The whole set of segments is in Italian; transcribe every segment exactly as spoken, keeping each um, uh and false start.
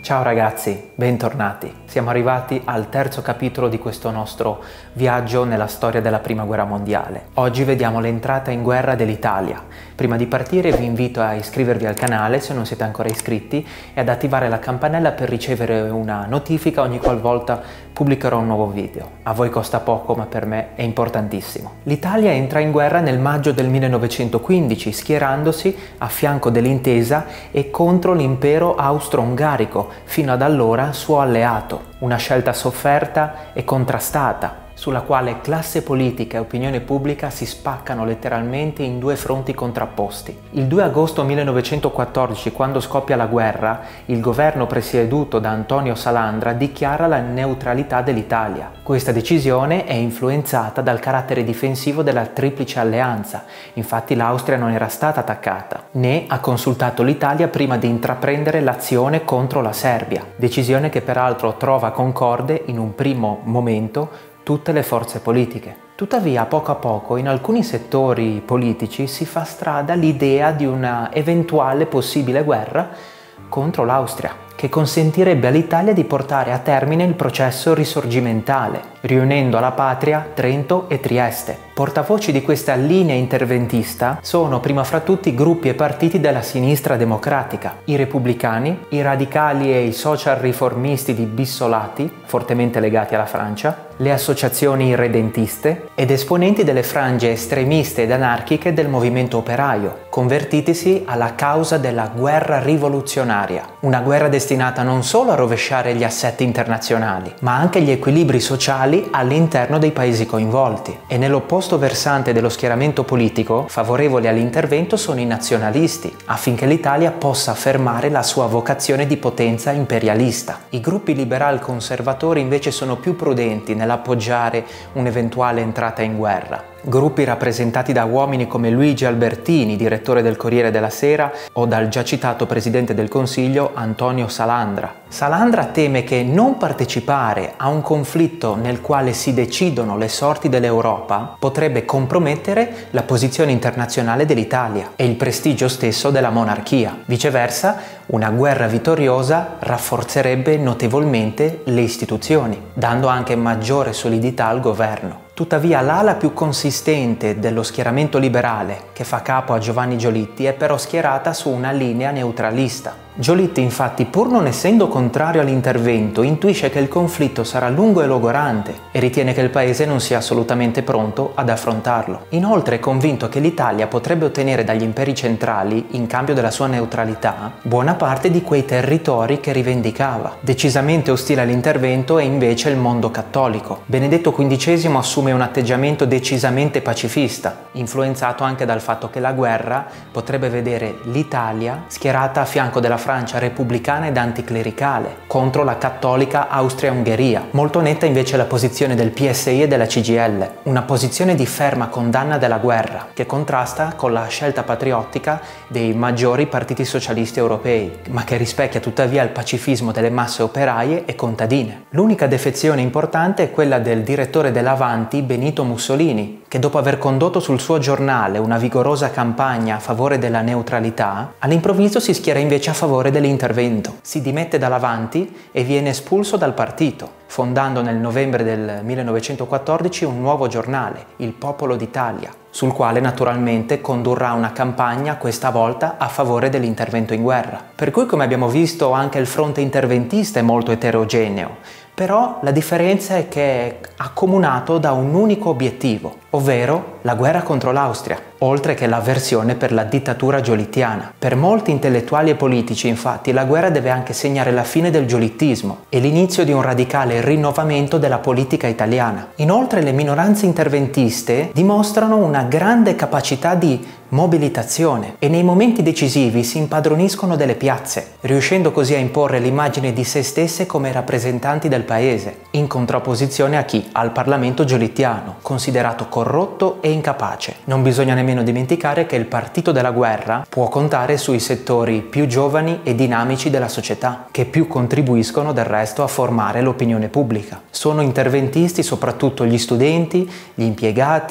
Ciao ragazzi, bentornati. Siamo arrivati al terzo capitolo di questo nostro viaggio nella storia della Prima Guerra Mondiale. Oggi vediamo l'entrata in guerra dell'Italia. Prima di partire vi invito a iscrivervi al canale se non siete ancora iscritti e ad attivare la campanella per ricevere una notifica ogni qualvolta pubblicherò un nuovo video. A voi costa poco, ma per me è importantissimo. L'Italia entra in guerra nel maggio del millenovecentoquindici, schierandosi a fianco dell'Intesa e contro l'impero austro-ungarico, fino ad allora suo alleato. Una scelta sofferta e contrastata, sulla quale classe politica e opinione pubblica si spaccano letteralmente in due fronti contrapposti. Il due agosto millenovecentoquattordici, quando scoppia la guerra, il governo presieduto da Antonio Salandra dichiara la neutralità dell'Italia. Questa decisione è influenzata dal carattere difensivo della Triplice Alleanza, infatti l'Austria non era stata attaccata, né ha consultato l'Italia prima di intraprendere l'azione contro la Serbia, decisione che peraltro trova concorde in un primo momento tutte le forze politiche. Tuttavia, a poco a poco, in alcuni settori politici si fa strada l'idea di una eventuale possibile guerra contro l'Austria, che consentirebbe all'Italia di portare a termine il processo risorgimentale, riunendo alla patria Trento e Trieste. Portavoci di questa linea interventista sono prima fra tutti gruppi e partiti della sinistra democratica, i repubblicani, i radicali e i social riformisti di Bissolati, fortemente legati alla Francia, le associazioni irredentiste ed esponenti delle frange estremiste ed anarchiche del movimento operaio, convertitisi alla causa della guerra rivoluzionaria, una guerra destinata non solo a rovesciare gli assetti internazionali, ma anche gli equilibri sociali all'interno dei paesi coinvolti. E nell'opposto versante dello schieramento politico, favorevoli all'intervento sono i nazionalisti, affinché l'Italia possa affermare la sua vocazione di potenza imperialista. I gruppi liberal-conservatori invece sono più prudenti nell'appoggiare un'eventuale entrata in guerra. Gruppi rappresentati da uomini come Luigi Albertini, direttore del Corriere della Sera, o dal già citato presidente del Consiglio Antonio Salandra. Salandra teme che non partecipare a un conflitto nel quale si decidono le sorti dell'Europa potrebbe compromettere la posizione internazionale dell'Italia e il prestigio stesso della monarchia. Viceversa, una guerra vittoriosa rafforzerebbe notevolmente le istituzioni, dando anche maggiore solidità al governo. Tuttavia l'ala più consistente dello schieramento liberale, che fa capo a Giovanni Giolitti, è però schierata su una linea neutralista. Giolitti, infatti, pur non essendo contrario all'intervento, intuisce che il conflitto sarà lungo e logorante e ritiene che il paese non sia assolutamente pronto ad affrontarlo. Inoltre è convinto che l'Italia potrebbe ottenere dagli imperi centrali, in cambio della sua neutralità, buona parte di quei territori che rivendicava. Decisamente ostile all'intervento è invece il mondo cattolico. Benedetto quindicesimo assume un atteggiamento decisamente pacifista, influenzato anche dal fatto che la guerra potrebbe vedere l'Italia schierata a fianco della Francia repubblicana ed anticlericale contro la cattolica Austria-Ungheria. Molto netta invece la posizione del P S I e della C G I L, una posizione di ferma condanna della guerra che contrasta con la scelta patriottica dei maggiori partiti socialisti europei, ma che rispecchia tuttavia il pacifismo delle masse operaie e contadine. L'unica defezione importante è quella del direttore dell'Avanti Benito Mussolini, che dopo aver condotto sul suo giornale una vigorosa campagna a favore della neutralità, all'improvviso si schiera invece a favore dell'intervento. Si dimette dall'Avanti e viene espulso dal partito, fondando nel novembre del millenovecentoquattordici un nuovo giornale, Il Popolo d'Italia, sul quale naturalmente condurrà una campagna questa volta a favore dell'intervento in guerra. Per cui, come abbiamo visto, anche il fronte interventista è molto eterogeneo, però la differenza è che è accomunato da un unico obiettivo, ovvero la guerra contro l'Austria, oltre che l'avversione per la dittatura giolittiana. Per molti intellettuali e politici, infatti, la guerra deve anche segnare la fine del giolittismo e l'inizio di un radicale rinnovamento della politica italiana. Inoltre, le minoranze interventiste dimostrano una grande capacità di mobilitazione e nei momenti decisivi si impadroniscono delle piazze, riuscendo così a imporre l'immagine di se stesse come rappresentanti del paese, in contrapposizione a chi? Al Parlamento giolittiano, considerato corrotto e incapace. Non bisogna nemmeno dimenticare che il partito della guerra può contare sui settori più giovani e dinamici della società, che più contribuiscono del resto a formare l'opinione pubblica. Sono interventisti soprattutto gli studenti, gli impiegati,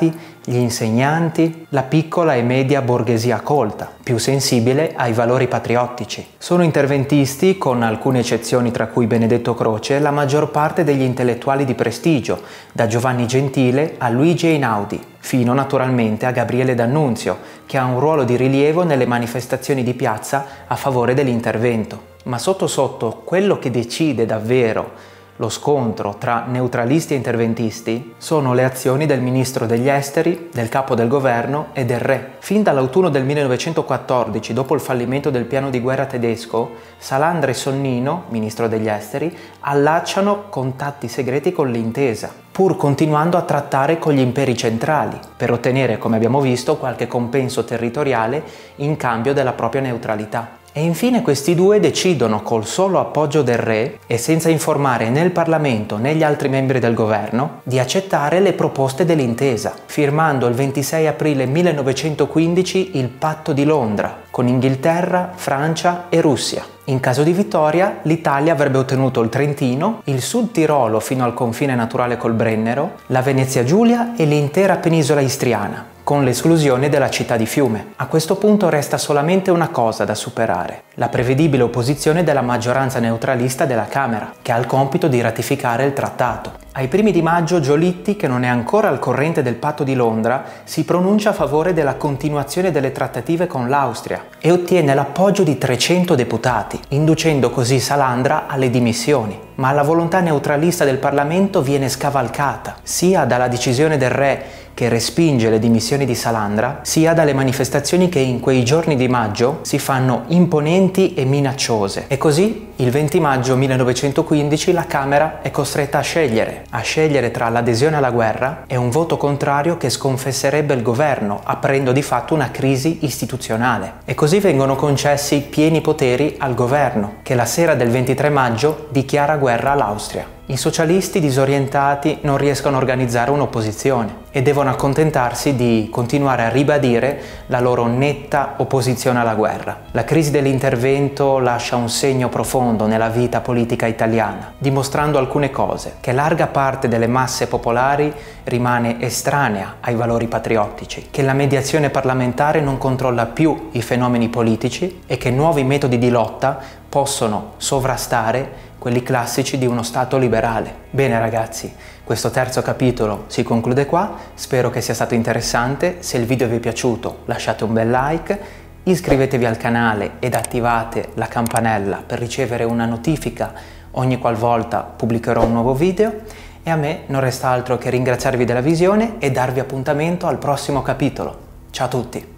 gli insegnanti, la piccola e media borghesia colta, più sensibile ai valori patriottici. Sono interventisti, con alcune eccezioni tra cui Benedetto Croce, la maggior parte degli intellettuali di prestigio, da Giovanni Gentile a Luigi Einaudi, fino naturalmente a Gabriele D'Annunzio, che ha un ruolo di rilievo nelle manifestazioni di piazza a favore dell'intervento. Ma sotto sotto, quello che decide davvero lo scontro tra neutralisti e interventisti sono le azioni del ministro degli esteri, del capo del governo e del re. Fin dall'autunno del millenovecentoquattordici, dopo il fallimento del piano di guerra tedesco, Salandra e Sonnino, ministro degli esteri, allacciano contatti segreti con l'intesa, pur continuando a trattare con gli imperi centrali, per ottenere, come abbiamo visto, qualche compenso territoriale in cambio della propria neutralità. E infine questi due decidono, col solo appoggio del re e senza informare né il Parlamento né gli altri membri del governo, di accettare le proposte dell'intesa, firmando il ventisei aprile millenovecentoquindici il Patto di Londra con Inghilterra, Francia e Russia. In caso di vittoria, l'Italia avrebbe ottenuto il Trentino, il Sud Tirolo fino al confine naturale col Brennero, la Venezia Giulia e l'intera penisola istriana, con l'esclusione della città di Fiume. A questo punto resta solamente una cosa da superare: la prevedibile opposizione della maggioranza neutralista della Camera, che ha il compito di ratificare il trattato. Ai primi di maggio Giolitti, che non è ancora al corrente del Patto di Londra, si pronuncia a favore della continuazione delle trattative con l'Austria e ottiene l'appoggio di trecento deputati, inducendo così Salandra alle dimissioni. Ma la volontà neutralista del Parlamento viene scavalcata, sia dalla decisione del re che respinge le dimissioni di Salandra, sia dalle manifestazioni che in quei giorni di maggio si fanno imponenti e minacciose. E così, il venti maggio millenovecentoquindici, la Camera è costretta a scegliere, a scegliere tra l'adesione alla guerra e un voto contrario che sconfesserebbe il governo, aprendo di fatto una crisi istituzionale. E così vengono concessi pieni poteri al governo, che la sera del ventitré maggio dichiara guerra all'Austria. I socialisti disorientati non riescono a organizzare un'opposizione e devono accontentarsi di continuare a ribadire la loro netta opposizione alla guerra. La crisi dell'intervento lascia un segno profondo nella vita politica italiana, dimostrando alcune cose: che larga parte delle masse popolari rimane estranea ai valori patriottici, che la mediazione parlamentare non controlla più i fenomeni politici e che nuovi metodi di lotta possono sovrastare quelli classici di uno Stato liberale. Bene ragazzi, questo terzo capitolo si conclude qua, spero che sia stato interessante. Se il video vi è piaciuto lasciate un bel like, iscrivetevi al canale ed attivate la campanella per ricevere una notifica ogni qualvolta pubblicherò un nuovo video, e a me non resta altro che ringraziarvi della visione e darvi appuntamento al prossimo capitolo. Ciao a tutti!